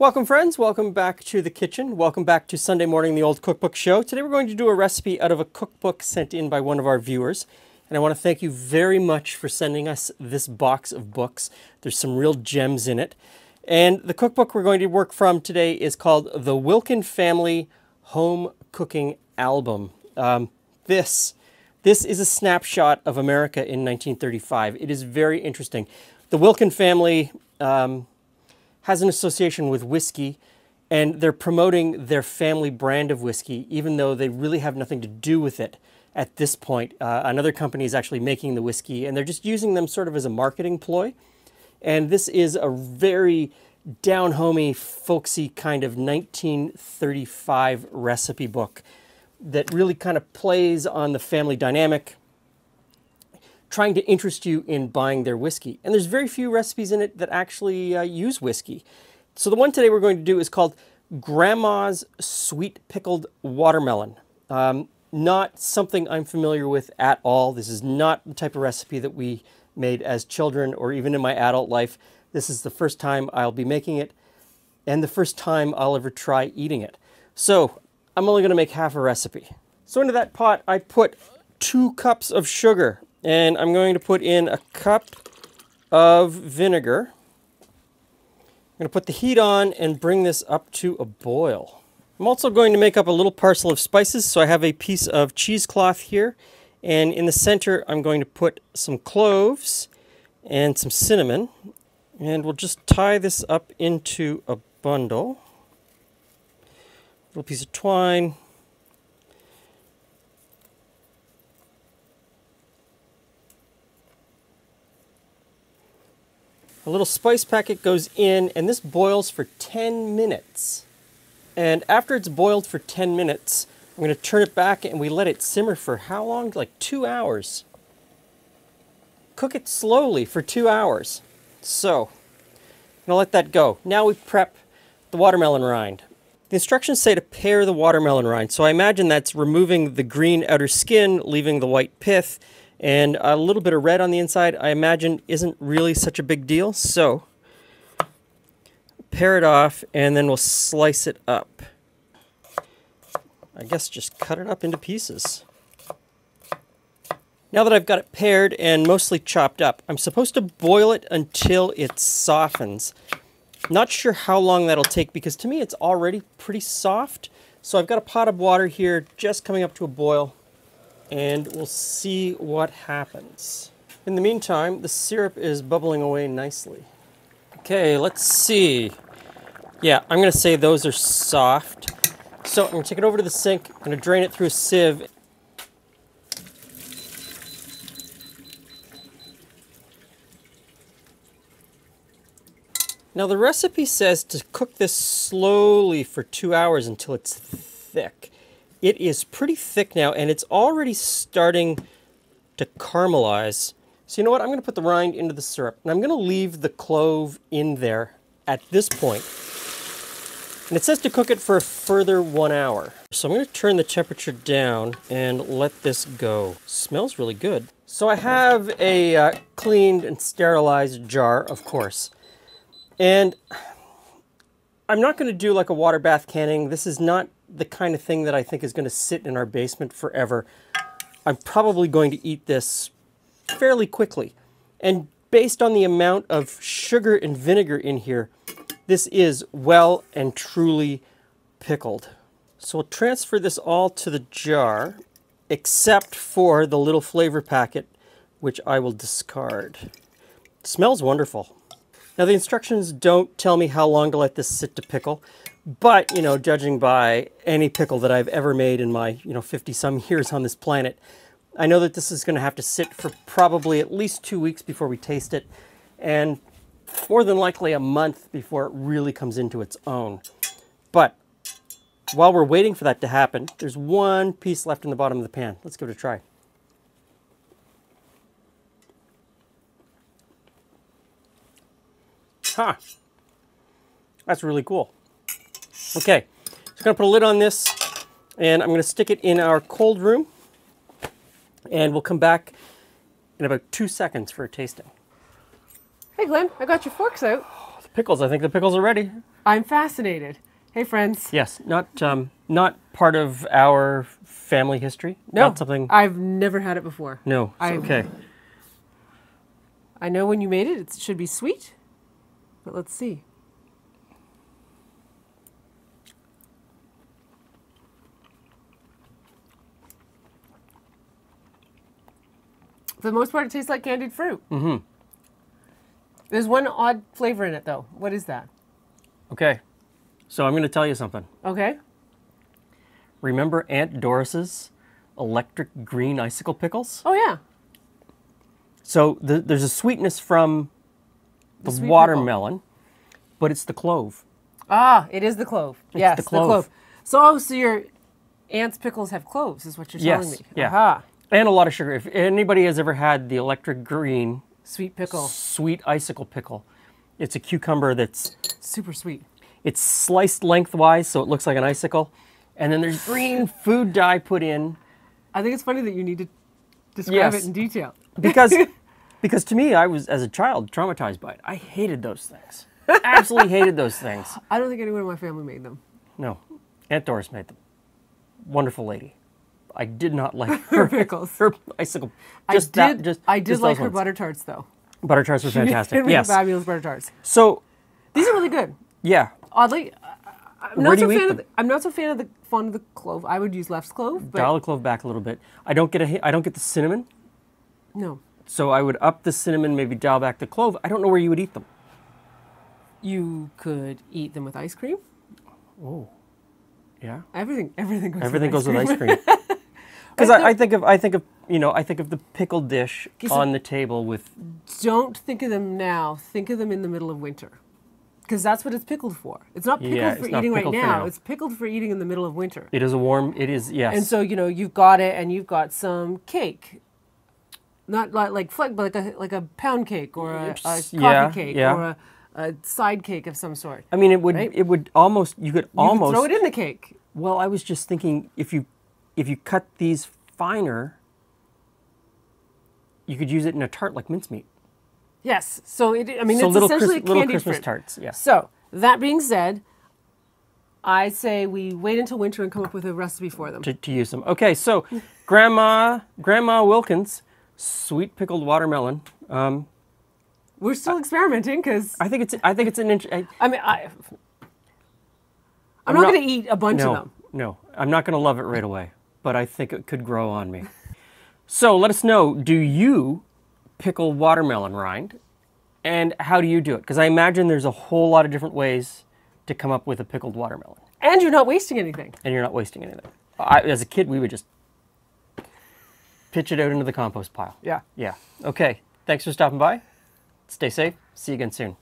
Welcome friends, welcome back to the kitchen. Welcome back to Sunday morning, the old cookbook show. Today we're going to do a recipe out of a cookbook sent in by one of our viewers. And I want to thank you very much for sending us this box of books. There's some real gems in it. And the cookbook we're going to work from today is called The Wilken Family Home Cooking Album. This is a snapshot of America in 1935. It is very interesting. The Wilken family has an association with whiskey, and they're promoting their family brand of whiskey, even though they really have nothing to do with it at this point. Another company is actually making the whiskey, and they're just using them sort of as a marketing ploy. And this is a very down-homey, folksy kind of 1935 recipe book that really kind of plays on the family dynamic, trying to interest you in buying their whiskey. And there's very few recipes in it that actually use whiskey. So the one today we're going to do is called Grandma's Sweet Pickled Watermelon. Not something I'm familiar with at all. This is not the type of recipe that we made as children or even in my adult life. This is the first time I'll be making it and the first time I'll ever try eating it. So I'm only going to make half a recipe. So into that pot I put 2 cups of sugar. And I'm going to put in a cup of vinegar. I'm going to put the heat on and bring this up to a boil. I'm also going to make up a little parcel of spices. So I have a piece of cheesecloth here. And in the center, I'm going to put some cloves and some cinnamon. And we'll just tie this up into a bundle. A little piece of twine. A little spice packet goes in, and this boils for 10 minutes. And after it's boiled for 10 minutes, I'm going to turn it back and we let it simmer for how long? Like 2 hours. Cook it slowly for 2 hours. So, I'm going to let that go. Now we prep the watermelon rind. The instructions say to pare the watermelon rind, so I imagine that's removing the green outer skin, leaving the white pith, and a little bit of red on the inside, I imagine, isn't really such a big deal. So, pare it off, and then we'll slice it up. I guess just cut it up into pieces. Now that I've got it pared and mostly chopped up, I'm supposed to boil it until it softens. Not sure how long that'll take, because to me it's already pretty soft. So I've got a pot of water here just coming up to a boil, and we'll see what happens. In the meantime, the syrup is bubbling away nicely. Okay, let's see. Yeah, I'm going to say those are soft. So I'm going to take it over to the sink. I'm going to drain it through a sieve. Now the recipe says to cook this slowly for 2 hours until it's thick. It is pretty thick now, and it's already starting to caramelize. So you know what? I'm going to put the rind into the syrup, and I'm going to leave the clove in there at this point. And it says to cook it for a further 1 hour. So I'm going to turn the temperature down and let this go. Smells really good. So I have a cleaned and sterilized jar, of course. And I'm not going to do like a water bath canning. This is not the kind of thing that I think is going to sit in our basement forever. I'm probably going to eat this fairly quickly. And based on the amount of sugar and vinegar in here, this is well and truly pickled. So we'll transfer this all to the jar, except for the little flavor packet, which I will discard. It smells wonderful. Now the instructions don't tell me how long to let this sit to pickle, but, you know, judging by any pickle that I've ever made in my, 50-some years on this planet, I know that this is going to have to sit for probably at least 2 weeks before we taste it, and more than likely a month before it really comes into its own. But while we're waiting for that to happen, there's one piece left in the bottom of the pan. Let's give it a try. Ha! That's really cool. Okay, so I'm going to put a lid on this, and I'm going to stick it in our cold room, and we'll come back in about 2 seconds for a tasting. Hey Glen, I got your forks out. Oh, the Pickles. I think the pickles are ready. I'm fascinated. Hey, friends. Yes, not part of our family history. No, Not something. I've never had it before. No, it's okay. I know when you made it, it should be sweet, but let's see. For the most part, it tastes like candied fruit. Mm-hmm. There's one odd flavor in it, though. What is that? Okay, so I'm going to tell you something. Okay. Remember Aunt Doris's electric green icicle pickles? Oh, yeah. So there's a sweetness from the sweet watermelon, but it's the clove. Ah, it is the clove. Yes, the clove. So your aunt's pickles have cloves, is what you're telling me. Yeah. Aha. And a lot of sugar. If anybody has ever had the electric green Sweet pickle. sweet icicle pickle, it's a cucumber that's Super sweet. it's sliced lengthwise so it looks like an icicle, and then there's green food dye put in. I think it's funny that you need to describe it in detail. Because to me, I was, as a child, traumatized by it. I hated those things. Absolutely hated those things. I don't think anyone in my family made them. No. Aunt Doris made them. Wonderful lady. I did not like her pickles. Her icicle. I did like her butter tarts, though. Butter tarts were fantastic. She made Yes. fabulous butter tarts. So, these are really good. yeah. Oddly, Where do you eat them? I'm not so fond of the clove. I would use left's clove, but Dial the clove back a little bit. I don't get the cinnamon. no. So I would up the cinnamon, maybe dial back the clove. I don't know where you would eat them. You could eat them with ice cream. Oh, yeah. Everything goes. Everything with goes ice with cream. ice cream. Because I think of the pickle dish on the table with. Don't think of them now. Think of them in the middle of winter, because that's what it's pickled for. It's not pickled for eating right now. It's pickled for eating in the middle of winter. It is yes. And so you've got it, and you've got some cake. Not like but like a pound cake or a coffee cake or a side cake of some sort. I mean, it would almost you could almost throw it in the cake. Well, I was just thinking if you cut these finer, you could use it in a tart like mincemeat. Yes. So it's little essentially a little candied Christmas fruit. tarts. Yeah. So that being said, I say we wait until winter and come up with a recipe for them. To use them. Okay, so Grandma Wilken's sweet pickled watermelon. We're still experimenting because I think it's an inch. I'm not going to eat a bunch of them. No, I'm not going to love it right away, but I think it could grow on me. So let us know, do you pickle watermelon rind? And how do you do it? Because I imagine there's a whole lot of different ways to come up with a pickled watermelon. And you're not wasting anything. And you're not wasting anything. As a kid, we would just pitch it out into the compost pile. Yeah. Yeah. Okay. Thanks for stopping by. Stay safe. See you again soon.